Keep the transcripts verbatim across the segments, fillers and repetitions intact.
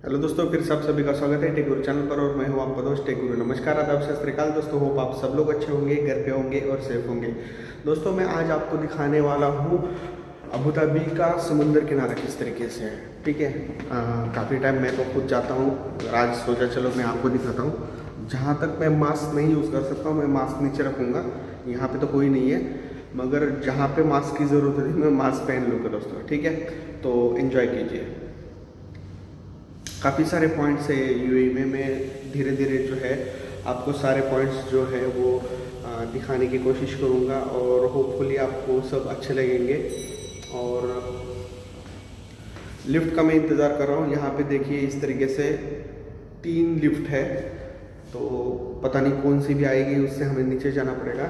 Hello दोस्तों, फिर सब सभी का स्वागत है टेक गुरु चैनल पर और मैं हूं आपका दोस्त टेक गुरु। नमस्कार, आदाब, सत श्री अकाल दोस्तों। होप आप सब लोग अच्छे होंगे, घर पे होंगे और सेफ होंगे। दोस्तों मैं आज आपको दिखाने वाला हूं अबू धाबी का समुंदर किनारा किस तरीके से है। ठीक है, काफ़ी टाइम मैं तो खुद जाता हूँ, आज सोचा चलो मैं आपको दिखाता हूँ। जहाँ तक मैं मास्क नहीं यूज़ कर सकता हूँ मैं मास्क नीचे रखूँगा। यहाँ पर तो कोई नहीं है, मगर जहाँ पर मास्क की ज़रूरत है मैं मास्क पहन लूँगा दोस्तों। ठीक है, तो इन्जॉय कीजिए। काफ़ी सारे पॉइंट्स है यूएई में, मैं धीरे धीरे जो है आपको सारे पॉइंट्स जो है वो दिखाने की कोशिश करूँगा और होपफुली आपको सब अच्छे लगेंगे। और लिफ्ट का मैं इंतज़ार कर रहा हूँ। यहाँ पे देखिए इस तरीके से तीन लिफ्ट है, तो पता नहीं कौन सी भी आएगी, उससे हमें नीचे जाना पड़ेगा।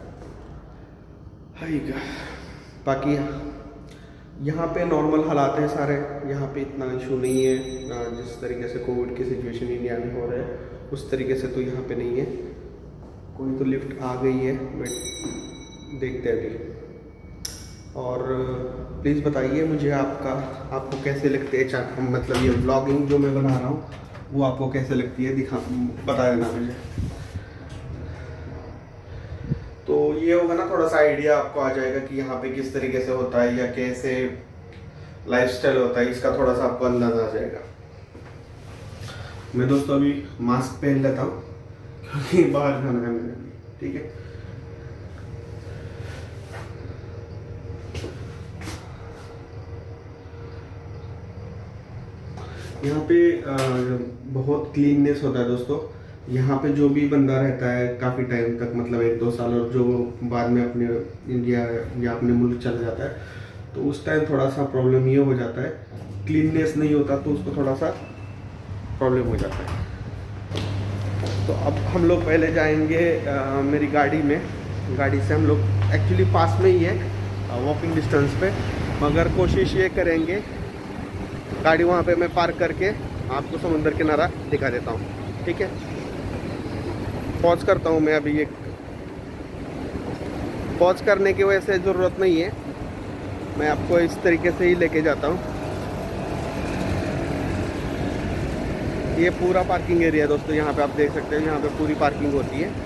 हाईगा बाकी यहाँ पे नॉर्मल हालात हैं सारे, यहाँ पे इतना इशू नहीं है। जिस तरीके से कोविड की सिचुएशन इंडिया में हो रहा है उस तरीके से तो यहाँ पे नहीं है। कोई तो लिफ्ट आ गई है, वेट देखते हैं अभी। और प्लीज़ बताइए मुझे आपका आपको कैसे लगते हैं, मतलब ये व्लॉगिंग जो मैं बना रहा हूँ वो आपको कैसे लगती है, दिखा बता देना मुझे। तो ये होगा ना, थोड़ा सा आइडिया आपको आ जाएगा कि यहाँ पे किस तरीके से होता है या कैसे लाइफस्टाइल होता है, इसका थोड़ा सा आपको अंदाजा आ जाएगा। मैं दोस्तों अभी मास्क पहन लेता हूँ क्योंकि बाहर जाना है मेरे। ठीक है, यहाँ पे बहुत क्लीननेस होता है दोस्तों। यहाँ पे जो भी बंदा रहता है काफ़ी टाइम तक, मतलब एक दो साल, और जो बाद में अपने इंडिया या अपने मुल्क चल जाता है तो उस टाइम थोड़ा सा प्रॉब्लम ये हो जाता है, क्लीननेस नहीं होता तो उसको थोड़ा सा प्रॉब्लम हो जाता है। तो अब हम लोग पहले जाएंगे आ, मेरी गाड़ी में। गाड़ी से हम लोग एक्चुअली पास में ही है, वॉकिंग डिस्टेंस पे, मगर कोशिश ये करेंगे गाड़ी वहाँ पे मैं पार्क करके आपको समुंदर किनारा दिखा देता हूँ। ठीक है, पॉज करता हूँ मैं अभी। एक पॉज करने की वजह से ज़रूरत नहीं है, मैं आपको इस तरीके से ही लेके जाता हूँ। ये पूरा पार्किंग एरिया दोस्तों, यहाँ पे आप देख सकते हैं, यहाँ पे पूरी पार्किंग होती है।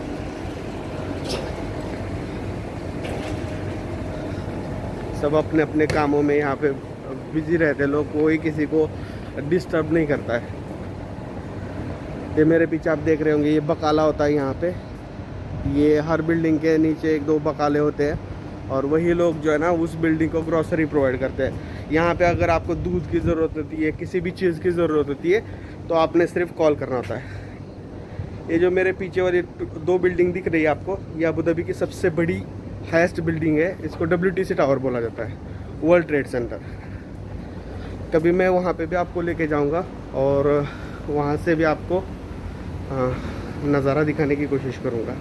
सब अपने अपने कामों में यहाँ पे बिजी रहते हैं लोग, कोई किसी को डिस्टर्ब नहीं करता है। ये मेरे पीछे आप देख रहे होंगे, ये बकाला होता है यहाँ पे। ये हर बिल्डिंग के नीचे एक दो बकाले होते हैं और वही लोग जो है ना उस बिल्डिंग को ग्रोसरी प्रोवाइड करते हैं। यहाँ पे अगर आपको दूध की ज़रूरत होती है, किसी भी चीज़ की ज़रूरत होती है, तो आपने सिर्फ कॉल करना होता है। ये जो मेरे पीछे वाली दो बिल्डिंग दिख रही है आपको, ये अबू धाबी की सबसे बड़ी हाईएस्ट बिल्डिंग है। इसको डब्ल्यू टी सी टावर बोला जाता है, वर्ल्ड ट्रेड सेंटर। कभी मैं वहाँ पे भी आपको लेके जाऊँगा और वहाँ से भी आपको नज़ारा दिखाने की कोशिश करूँगा।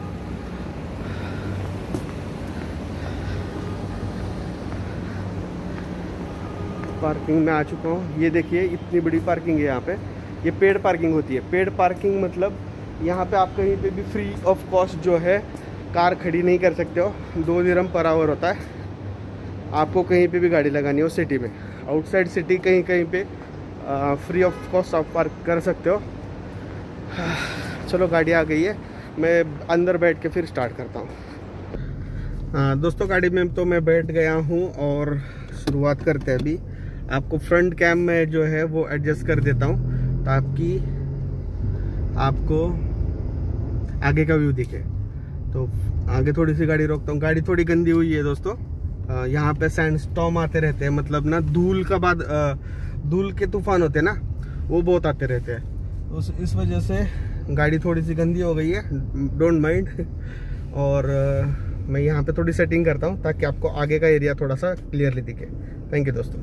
पार्किंग में आ चुका हूँ। ये देखिए इतनी बड़ी पार्किंग है यहाँ पे। ये पेड पार्किंग होती है। पेड पार्किंग मतलब यहाँ पे आप कहीं पे भी फ्री ऑफ कॉस्ट जो है कार खड़ी नहीं कर सकते हो। दो दिरहम पर आवर होता है आपको कहीं पे भी गाड़ी लगानी हो सिटी में। आउटसाइड सिटी कहीं कहीं पे फ्री ऑफ कॉस्ट आप पार्क कर सकते हो। चलो गाड़ी आ गई है, मैं अंदर बैठ के फिर स्टार्ट करता हूँ। दोस्तों गाड़ी में तो मैं बैठ गया हूँ और शुरुआत करते हैं अभी। आपको फ्रंट कैम में जो है वो एडजस्ट कर देता हूँ ताकि आपको आगे का व्यू दिखे। तो आगे थोड़ी सी गाड़ी रोकता हूँ। गाड़ी थोड़ी गंदी हुई है दोस्तों, यहाँ पे सैंड स्टॉर्म आते रहते हैं, मतलब ना धूल का बाद धूल के तूफान होते हैं ना, वो बहुत आते रहते हैं। उस इस वजह से गाड़ी थोड़ी सी गंदी हो गई है, डोंट माइंड। और मैं यहाँ पे थोड़ी सेटिंग करता हूँ ताकि आपको आगे का एरिया थोड़ा सा क्लियरली दिखे। थैंक यू दोस्तों।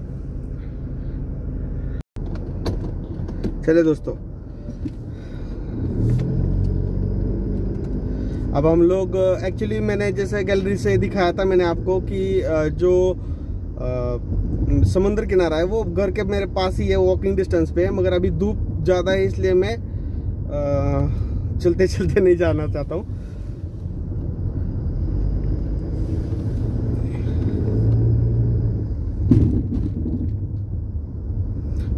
चलिए दोस्तों, अब हम लोग एक्चुअली मैंने जैसे गैलरी से दिखाया था मैंने आपको कि जो समुद्र किनारा है वो घर के मेरे पास ही है, वॉकिंग डिस्टेंस पे है। मगर अभी धूप ज़्यादा है इसलिए मैं आ, चलते चलते नहीं जाना चाहता हूँ।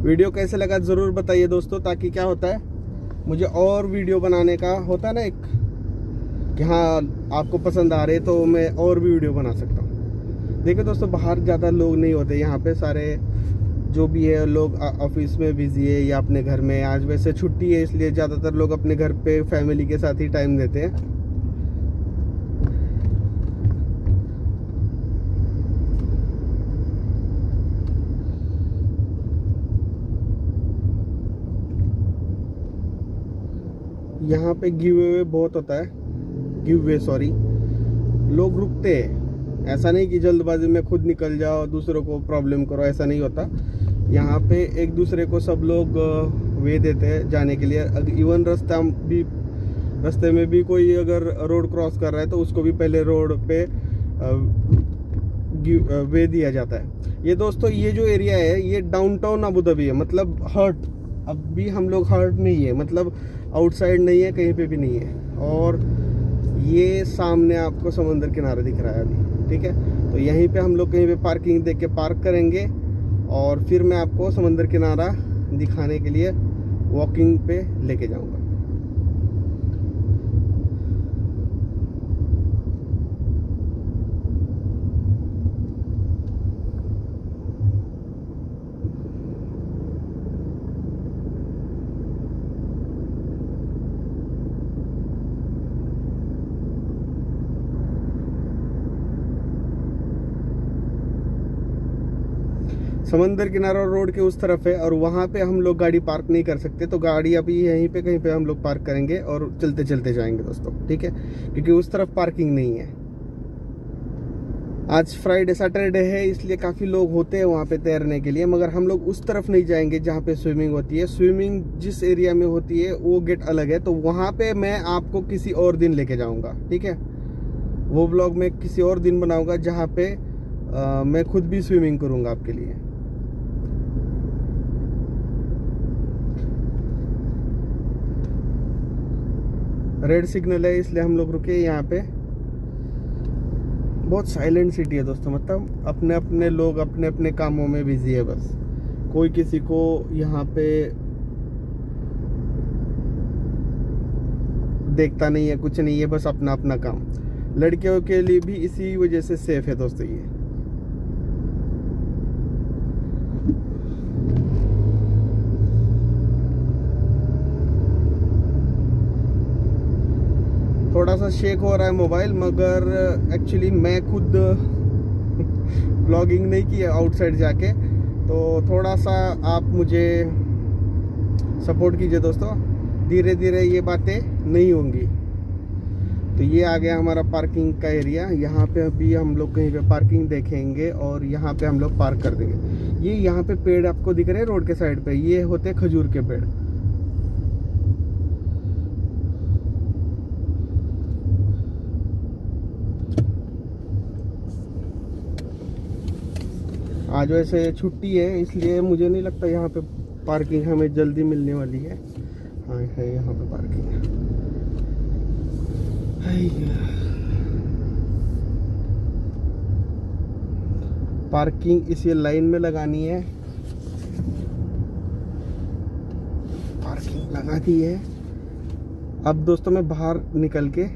वीडियो कैसे लगा ज़रूर बताइए दोस्तों, ताकि क्या होता है मुझे और वीडियो बनाने का होता है ना एक, कि हाँ आपको पसंद आ रहे तो मैं और भी वीडियो बना सकता हूँ। देखो दोस्तों, बाहर ज़्यादा लोग नहीं होते यहाँ पे, सारे जो भी है लोग ऑफिस में बिजी है या अपने घर में। आज वैसे छुट्टी है इसलिए ज़्यादातर लोग अपने घर पे फैमिली के साथ ही टाइम देते हैं। यहाँ पे गिव अवे बहुत होता है, गिव वे सॉरी, लोग रुकते हैं। ऐसा नहीं कि जल्दबाजी में खुद निकल जाओ दूसरों को प्रॉब्लम करो, ऐसा नहीं होता। यहाँ पे एक दूसरे को सब लोग वे देते हैं जाने के लिए। इवन रास्ता भी, रास्ते में भी कोई अगर रोड क्रॉस कर रहा है तो उसको भी पहले रोड पे वे दिया जाता है। ये दोस्तों ये जो एरिया है ये डाउनटाउन अबू धाबी है, मतलब हर्ट, अभी हम लोग हर्ट नहीं है, मतलब आउटसाइड नहीं है, कहीं पे भी नहीं है। और ये सामने आपको समंदर किनारा दिख रहा है अभी, ठीक है। तो यहीं पे हम लोग कहीं पे पार्किंग देख के पार्क करेंगे और फिर मैं आपको समंदर किनारा दिखाने के लिए वॉकिंग पे लेके जाऊंगा। समंदर किनारा रोड के उस तरफ है और वहाँ पे हम लोग गाड़ी पार्क नहीं कर सकते, तो गाड़ी अभी यहीं पे कहीं पे हम लोग पार्क करेंगे और चलते चलते जाएंगे दोस्तों, ठीक है, क्योंकि उस तरफ पार्किंग नहीं है। आज फ्राइडे सैटरडे है इसलिए काफ़ी लोग होते हैं वहाँ पे तैरने के लिए, मगर हम लोग उस तरफ नहीं जाएंगे जहाँ पे स्विमिंग होती है। स्विमिंग जिस एरिया में होती है वो गेट अलग है, तो वहाँ पे मैं आपको किसी और दिन लेके जाऊँगा, ठीक है। वो ब्लॉग मैं किसी और दिन बनाऊँगा जहाँ पे आ, मैं खुद भी स्विमिंग करूँगा आपके लिए। रेड सिग्नल है इसलिए हम लोग रुके यहाँ पे। बहुत साइलेंट सिटी है दोस्तों, मतलब अपने अपने लोग अपने अपने कामों में बिजी है, बस कोई किसी को यहाँ पे देखता नहीं है, कुछ नहीं है, बस अपना अपना काम। लड़कियों के लिए भी इसी वजह से सेफ है दोस्तों ये। थोड़ा सा शेक हो रहा है मोबाइल, मगर एक्चुअली मैं खुद ब्लॉगिंग नहीं किया आउटसाइड जाके, तो थोड़ा सा आप मुझे सपोर्ट कीजिए दोस्तों। धीरे धीरे ये बातें नहीं होंगी। तो ये आ गया हमारा पार्किंग का एरिया। यहाँ पे अभी हम लोग कहीं पे पार्किंग देखेंगे और यहाँ पे हम लोग पार्क कर देंगे। ये यहाँ पे पेड़ आपको दिख रहे हैं रोड के साइड पे, ये होते हैं खजूर के पेड़। आज वैसे छुट्टी है इसलिए मुझे नहीं लगता यहाँ पे पार्किंग हमें जल्दी मिलने वाली है। हाँ है यहाँ पे पार्किंग है। पार्किंग इसी लाइन में लगानी है। पार्किंग लगा दी है। अब दोस्तों मैं बाहर निकल के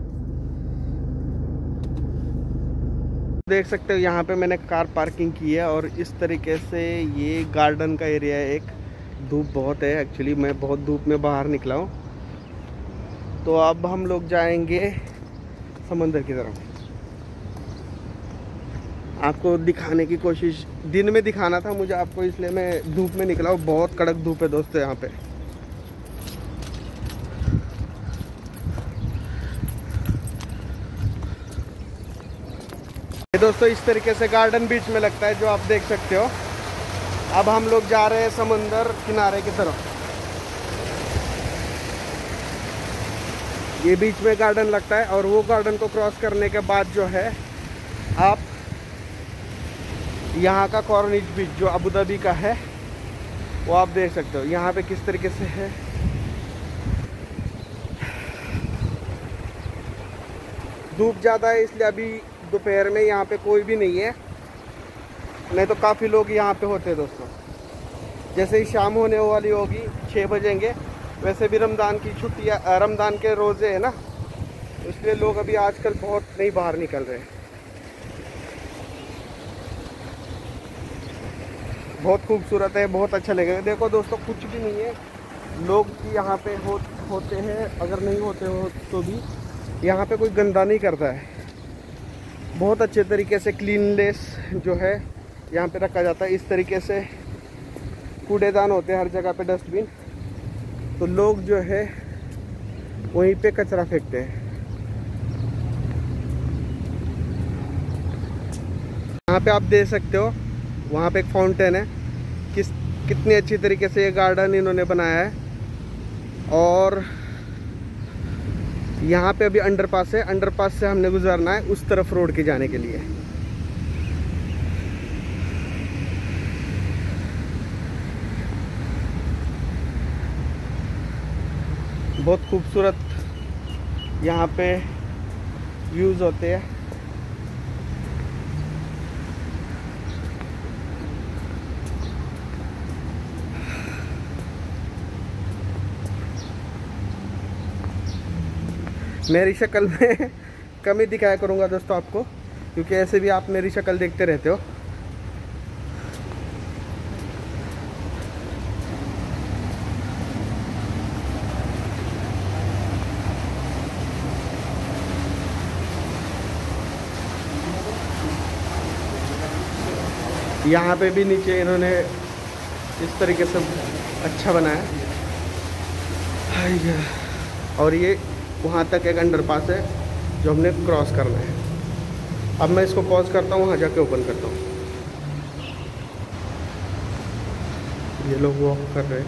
देख सकते हो यहाँ पे मैंने कार पार्किंग की है और इस तरीके से ये गार्डन का एरिया है। एक धूप बहुत है, एक्चुअली मैं बहुत धूप में बाहर निकला हूँ। तो अब हम लोग जाएंगे समंदर की तरफ। आपको दिखाने की कोशिश दिन में दिखाना था मुझे आपको, इसलिए मैं धूप में निकला हूँ। बहुत कड़क धूप है दोस्तों यहाँ पे। दोस्तों इस तरीके से गार्डन बीच में लगता है जो आप देख सकते हो। अब हम लोग जा रहे हैं समंदर किनारे की तरफ। ये बीच में गार्डन लगता है और वो गार्डन को क्रॉस करने के बाद जो है आप यहाँ का कॉर्निश बीच जो अबू धाबी का है वो आप देख सकते हो। यहाँ पे किस तरीके से है। धूप ज़्यादा है इसलिए अभी दोपहर में यहाँ पे कोई भी नहीं है, नहीं तो काफ़ी लोग यहाँ पे होते हैं दोस्तों। जैसे ही शाम होने वाली होगी, छः बजेंगे, वैसे भी रमज़ान की छुट्टियाँ, रमज़ान के रोज़े हैं ना, इसलिए लोग अभी आजकल बहुत नहीं बाहर निकल रहे हैं। बहुत खूबसूरत है, बहुत अच्छा लगेगा। देखो दोस्तों, कुछ भी नहीं है, लोग यहाँ पे हो होते हैं, अगर नहीं होते हो तो भी यहाँ पे कोई गंदा नहीं करता है। बहुत अच्छे तरीके से क्लीननेस जो है यहाँ पे रखा जाता है। इस तरीके से कूड़ेदान होते हैं हर जगह पे, डस्टबिन, तो लोग जो है वहीं पे कचरा फेंकते हैं। यहाँ पे आप देख सकते हो, वहाँ पे एक फाउंटेन है। किस कितनी अच्छी तरीके से ये गार्डन इन्होंने बनाया है। और यहाँ पे अभी अंडरपास है, अंडरपास से हमने गुजरना है उस तरफ रोड के जाने के लिए। बहुत खूबसूरत यहाँ पे व्यूज़ होते हैं। मेरी शक्ल में कमी दिखाया करूँगा दोस्तों आपको, क्योंकि ऐसे भी आप मेरी शक्ल देखते रहते हो। यहाँ पे भी नीचे इन्होंने इस तरीके से अच्छा बनाया, और ये वहाँ तक एक अंडरपास है जो हमने क्रॉस करना है। अब मैं इसको पॉज करता हूँ, वहाँ जाके ओपन करता हूँ। ये लोग वॉक कर रहे हैं।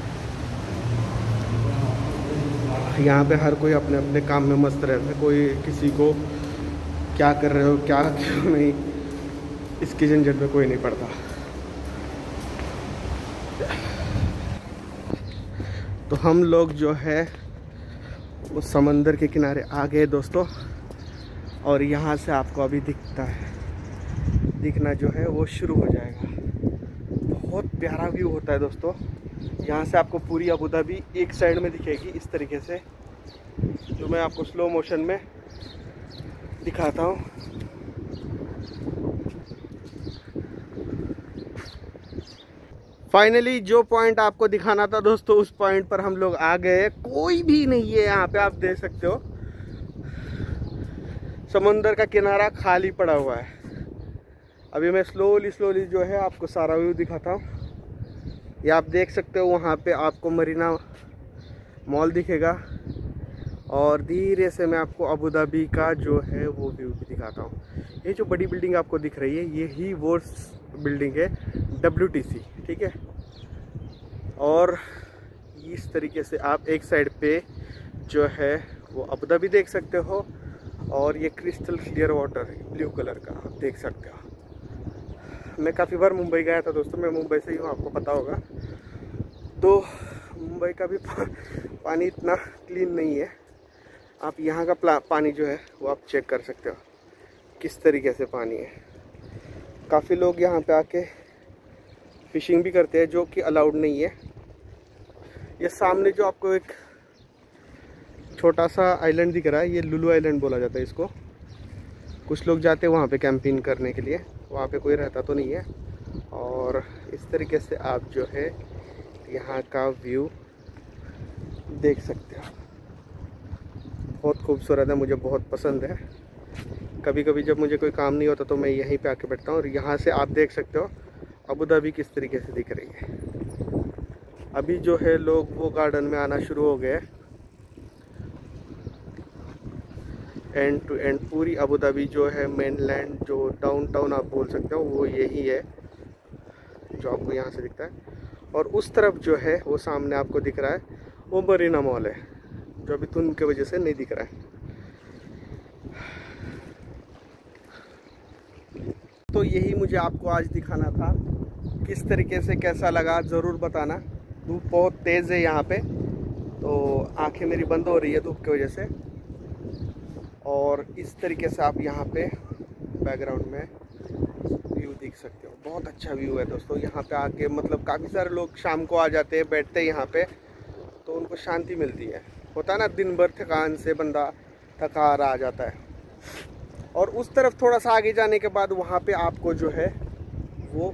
यहाँ पे हर कोई अपने अपने काम में मस्त रहता है, कोई किसी को क्या कर रहे हो, क्या क्यों नहीं, इसकी झंझट में कोई नहीं पड़ता। तो हम लोग जो है वो समंदर के किनारे आ गए दोस्तों, और यहाँ से आपको अभी दिखता है, दिखना जो है वो शुरू हो जाएगा। बहुत प्यारा व्यू होता है दोस्तों। यहाँ से आपको पूरी अबू धाबी एक साइड में दिखेगी इस तरीके से, जो मैं आपको स्लो मोशन में दिखाता हूँ। फाइनली जो पॉइंट आपको दिखाना था दोस्तों, उस पॉइंट पर हम लोग आ गए। कोई भी नहीं है यहाँ पे, आप देख सकते हो समुंदर का किनारा खाली पड़ा हुआ है। अभी मैं स्लोली स्लोली जो है आपको सारा व्यू दिखाता हूँ। ये आप देख सकते हो, वहाँ पे आपको मरीना मॉल दिखेगा, और धीरे से मैं आपको अबू धाबी का जो है वो व्यू भी दिखाता हूँ। ये जो बड़ी बिल्डिंग आपको दिख रही है, ये ही वो बिल्डिंग है डब्ल्यू टी सी, ठीक है। और इस तरीके से आप एक साइड पे जो है वो अबू धाबी देख सकते हो, और ये क्रिस्टल क्लियर वाटर है ब्लू कलर का, आप देख सकते हो। मैं काफ़ी बार मुंबई गया था दोस्तों, मैं मुंबई से ही हूँ, आपको पता होगा। तो मुंबई का भी पानी इतना क्लीन नहीं है। आप यहाँ का पानी जो है वो आप चेक कर सकते हो किस तरीके से पानी है। काफ़ी लोग यहाँ पे आके फिशिंग भी करते हैं, जो कि अलाउड नहीं है। ये सामने जो आपको एक छोटा सा आइलैंड दिख रहा है, ये लुलु आइलैंड बोला जाता है इसको। कुछ लोग जाते हैं वहाँ पे कैंपिंग करने के लिए, वहाँ पे कोई रहता तो नहीं है। और इस तरीके से आप जो है यहाँ का व्यू देख सकते हो। बहुत खूबसूरत है, मुझे बहुत पसंद है। कभी कभी जब मुझे कोई काम नहीं होता तो मैं यहीं पे आके बैठता हूँ, और यहाँ से आप देख सकते हो अबू धाबी किस तरीके से दिख रही है। अभी जो है लोग वो गार्डन में आना शुरू हो गए। एंड टू एंड पूरी अबू धाबी जो है मेनलैंड, जो डाउनटाउन आप बोल सकते हो, वो यही है जो आपको यहाँ से दिखता है। और उस तरफ जो है वो सामने आपको दिख रहा है वो मरीना मॉल है, जो अभी धुंध की वजह से नहीं दिख रहा है। तो यही मुझे आपको आज दिखाना था। किस तरीके से कैसा लगा ज़रूर बताना। धूप बहुत तेज़ है यहाँ पे, तो आंखें मेरी बंद हो रही है धूप की वजह से। और इस तरीके से आप यहाँ पे बैकग्राउंड में व्यू देख सकते हो, बहुत अच्छा व्यू है दोस्तों। यहाँ पे आके मतलब काफ़ी सारे लोग शाम को आ जाते हैं, बैठते हैं यहाँ पे, तो उनको शांति मिलती है। होता है ना, दिन भर थकान से बंदा थका हारा आ जाता है। और उस तरफ थोड़ा सा आगे जाने के बाद वहाँ पे आपको जो है वो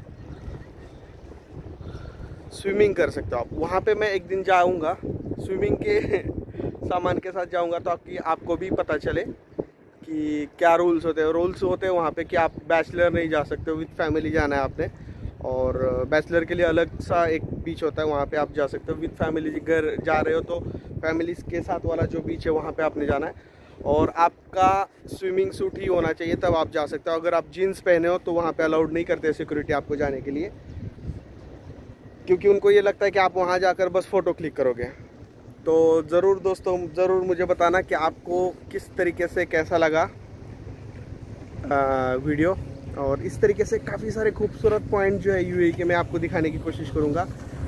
स्विमिंग कर सकते हो आप। वहाँ पे मैं एक दिन जाऊँगा स्विमिंग के सामान के साथ जाऊँगा, ताकि आपको भी पता चले कि क्या रूल्स होते हैं। रूल्स होते हैं वहाँ पे कि आप बैचलर नहीं जा सकते हो, विद फैमिली जाना है आपने। और बैचलर के लिए अलग सा एक बीच होता है, वहाँ पे आप जा सकते हो। विद फैमिली घर जा रहे हो तो फैमिली के साथ वाला जो बीच है वहाँ पे आपने जाना है। और आपका स्विमिंग सूट ही होना चाहिए, तब आप जा सकते हो। अगर आप जीन्स पहने हो तो वहाँ पे अलाउड नहीं करते सिक्योरिटी आपको जाने के लिए, क्योंकि उनको ये लगता है कि आप वहाँ जाकर बस फ़ोटो क्लिक करोगे। तो ज़रूर दोस्तों, ज़रूर मुझे बताना कि आपको किस तरीके से कैसा लगा आ, वीडियो। और इस तरीके से काफ़ी सारे खूबसूरत पॉइंट जो है यूएई के मैं आपको दिखाने की कोशिश करूँगा।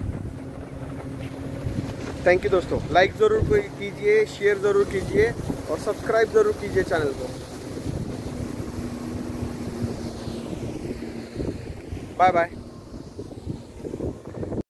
थैंक यू दोस्तों, लाइक ज़रूर कीजिए, शेयर ज़रूर कीजिए और सब्सक्राइब ज़रूर कीजिए चैनल को। Bye bye.